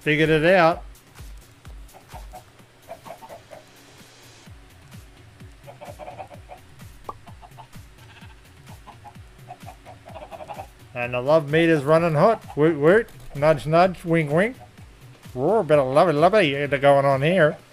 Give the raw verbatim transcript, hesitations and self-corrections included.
figured it out. And the love meter's running hot. Woot woot. Nudge nudge. Wink wink. Whoa, a bit of lovely lovely going on here.